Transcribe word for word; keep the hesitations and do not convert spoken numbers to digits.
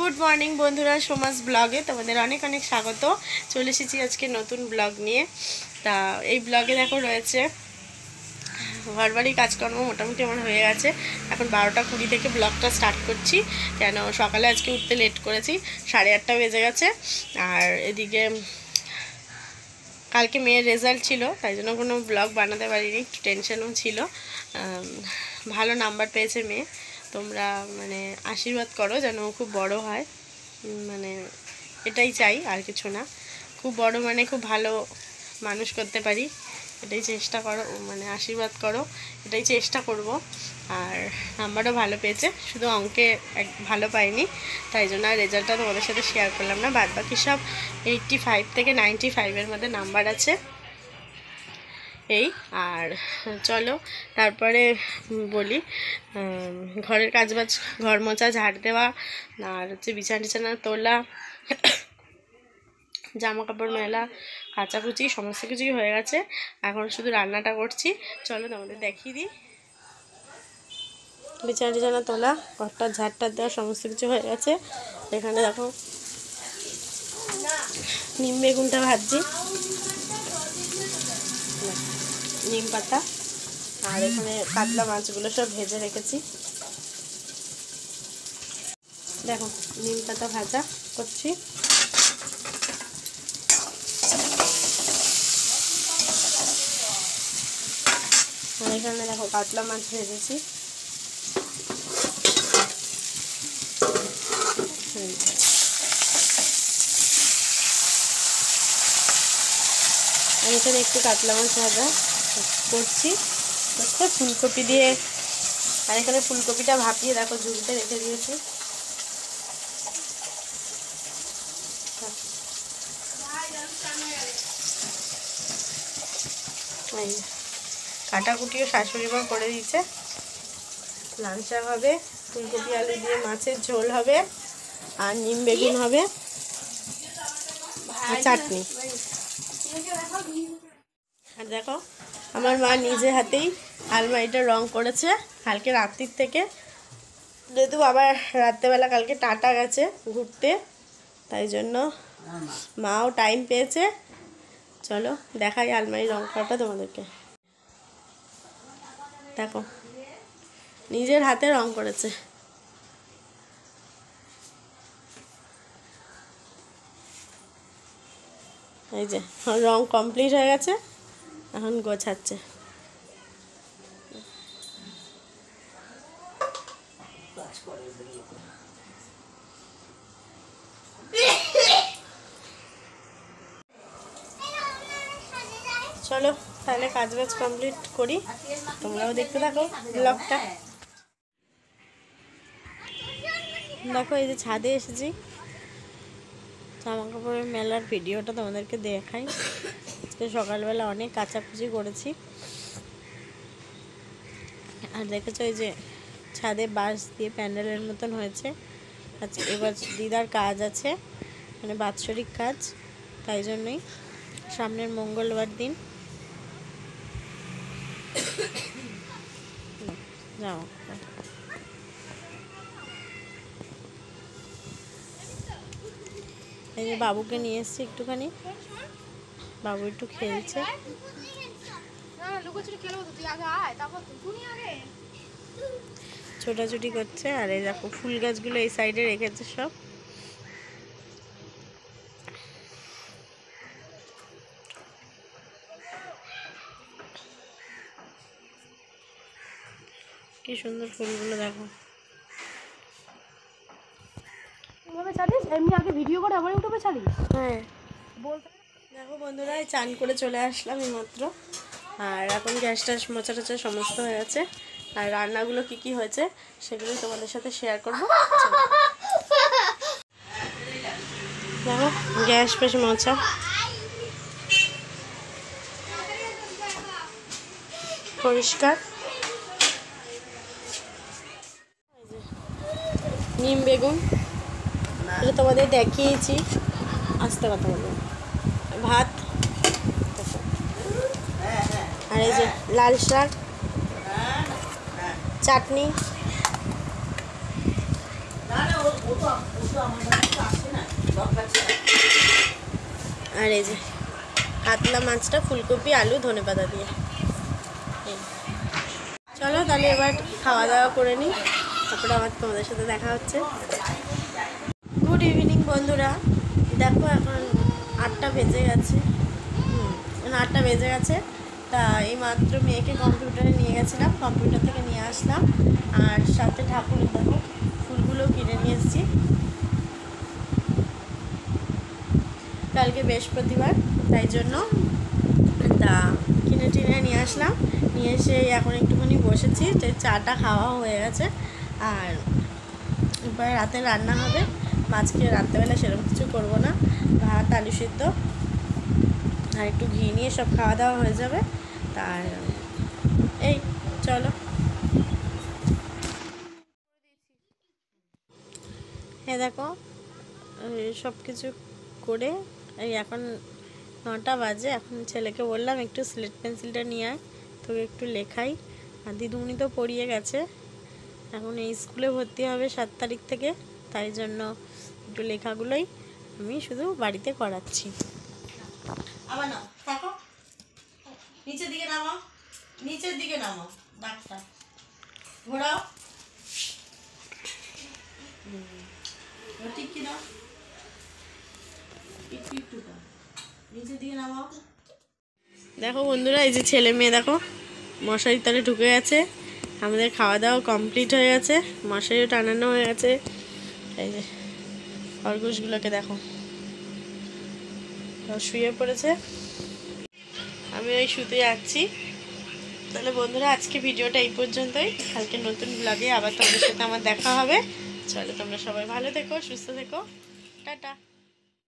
Good morning বন্ধুরা, সোমাস ব্লগে তোমাদের অনেক অনেক স্বাগত। চলে এসেছি আজকে নতুন ব্লগ নিয়ে। তা এই ব্লগে দেখো রয়েছে ঘরবাড়ি কাজকর্ম মোটামুটি আমার হয়ে গেছে। এখন বারোটা কুড়ি থেকে ব্লগটা স্টার্ট করছি, কেন সকালে আজকে উঠতে লেট করেছি, সাড়ে আটটা বেজে গেছে। আর এদিকে কালকে মেয়ের রেজাল্ট ছিল, তাই জন্য কোনো ব্লগ বানাতে পারিনি, একটু টেনশনও ছিল। ভালো নাম্বার পেয়েছে মেয়ে, তোমরা মানে আশীর্বাদ করো যেন খুব বড় হয়, মানে এটাই চাই, আর কিছু না। খুব বড় মানে খুব ভালো মানুষ করতে পারি, এটাই চেষ্টা করো, মানে আশীর্বাদ করো, এটাই চেষ্টা করব। আর নাম্বারও ভালো পেয়েছে, শুধু অঙ্কে এক ভালো পাইনি, তাই জন্য আর রেজাল্টটা তোমাদের সাথে শেয়ার করলাম না। বাদ বাকি সব এইটটি ফাইভ থেকে নাইনটি ফাইভের মধ্যে নাম্বার আছে এই। আর চলো তারপরে বলি, ঘরের কাজবাজ, ঘর মোছা, ঝাড় দেওয়া, আর হচ্ছে বিছানা টিছানা তোলা, জামা কাপড় মেলা, কাচাকুচি সমস্ত কিছুই হয়ে গেছে। এখন শুধু রান্নাটা করছি, চলো তোমাদের দেখিয়ে দিই। বিছানা টিছানা তোলা, ঘরটা ঝাড়টা দেওয়া সমস্ত কিছু হয়ে গেছে। এখানে দেখো নিম বেগুনটা ভাজছি, নিম পাতা, আর এখানে কাতলা মাছগুলো সব ভেজে রেখেছি। দেখো নিম পাতা ভাজা করছি, আর এখানে দেখো কাতলা মাছ ভেজেছি। আর এখানে একটু কাতলা মাছ ভাজা করছি, ফুলকপি দিয়ে। আর এখানে ফুলকপিটা ভাপিয়ে দেখো ঝুলতে রেখে দিয়েছি। কাটাকুটিও শাশুড়ি মা করে দিয়েছে। লাল শাক হবে, ফুলকপি আলু দিয়ে মাছের ঝোল হবে, আর নিম বেগুন হবে, আর চাটনি। আর দেখো আমার মা নিজে হাতেই আলমারিটা রং করেছে কালকে রাত্রির থেকে, যেহেতু আবার রাত্রেবেলা কালকে টাটা গেছে ঘুরতে, তাই জন্য মাও টাইম পেয়েছে। চলো দেখাই আলমারি রং করাটা তোমাদেরকে। দেখো নিজের হাতে রং করেছে। এই যে রং কমপ্লিট হয়ে গেছে, এখন গোছাচ্ছে। চলো তাহলে কাজ বাজ কমপ্লিট করি, তোমরাও দেখতে থাকো ব্লগটা। দেখো এই যে ছাদে এসেছি, জামা কাপড়ের মেলার ভিডিওটা তোমাদেরকে দেখাই। আজকে সকালবেলা অনেক কাচাকুচি করেছি। আর দেখেছো এই যে ছাদে বাঁশ দিয়ে প্যান্ডেলের মতন হয়েছে। আজকে এবার দিদার কাজ আছে, মানে বাৎসরিক কাজ, তাই জন্যই সামনের মঙ্গলবার দিন যাও। এই যে বাবুকে নিয়ে এসছি একটুখানি, বাবু একটু খেলছে, ছোটাছুটি করছে। আর এই দেখো ফুল গাছগুলো এই সাইডে রেখেছে সব। কি সুন্দর ফুলগুলো দেখো। এমনি আগে ভিডিও করে আবার ইউটিউবে ছাড়িস? হ্যাঁ বলতে দেখো বন্ধুরা, চান করে চলে আসলাম এইমাত্র। আর এখন গ্যাস ট্যাস মোছা টোচা সমস্ত হয়ে গেছে। আর রান্নাগুলো কি কি হয়েছে সেগুলো তোমাদের সাথে শেয়ার করবো। দেখো গ্যাস ফ্যাস মোছা, পরিষ্কার। নিম বেগুন এটা তোমাদের দেখিয়েছি, আস্তে কথা বলবো। ভাত, আর এই যে লাল শাক, চাটনি, আর এই যে কাতলা মাছটা ফুলকপি আলু ধনেপাতা দিয়ে। এই চলো তাহলে এবার খাওয়া দাওয়া করে নিই, তারপরে আবার তোমাদের সাথে দেখা হচ্ছে। গুড ইভিনিং বন্ধুরা, দেখো এখন আটটা বেজে গেছে। হুম আটটা বেজে গেছে তা এই মাত্র মেয়েকে কম্পিউটারে নিয়ে গেছিলাম, কম্পিউটার থেকে নিয়ে আসলাম। আর সাথে ঠাকুরের দেখো ফুলগুলো কিনে নিয়ে এসেছি, কালকে বৃহস্পতিবার তাই জন্য তা কিনে টিনে নিয়ে আসলাম। নিয়ে এসে এখন একটুখানি বসেছি, যে চাটা খাওয়া হয়ে গেছে। আর এবার রাতে রান্না হবে, আজকে রাত্রেবেলা সেরকম কিছু করবো না, ভাত আলু সিদ্ধ আর একটু ঘি নিয়ে সব খাওয়া দাওয়া হয়ে যাবে। তার এই চলো। হ্যাঁ দেখো সব কিছু করে এই এখন নটা বাজে। এখন ছেলেকে বললাম একটু স্লেট পেন্সিলটা নিয়ে আয়, তোকে একটু লেখাই। আর দিদিমণি তো পড়িয়ে গেছে, এখন এই স্কুলে ভর্তি হবে সাত তারিখ থেকে, তাই জন্য একটু লেখাগুলোই আমি শুধু বাড়িতে করাচ্ছি। আবার নাও, থাকো নিচের দিকে নামো, নিচের দিকে নামো, দাগটা ঘোরাও। ঠিক কিনা নিচের দিকে নামাও। দেখো বন্ধুরা এই যে ছেলে মেয়ে দেখো মশারির তলে ঢুকে গেছে। আমাদের খাওয়া দাওয়া কমপ্লিট হয়ে গেছে, মশারিও টানানো হয়ে গেছে। এই যে খরগোশগুলোকে দেখো শুয়ে পড়েছে, আমি ওই শুতে যাচ্ছি। তাহলে বন্ধুরা আজকে ভিডিওটা এই পর্যন্তই, কালকে নতুন ব্লগে আবার তোমাদের সাথে আমার দেখা হবে। চলো তোমরা সবাই ভালো থেকো, সুস্থ থেকো, টাটা।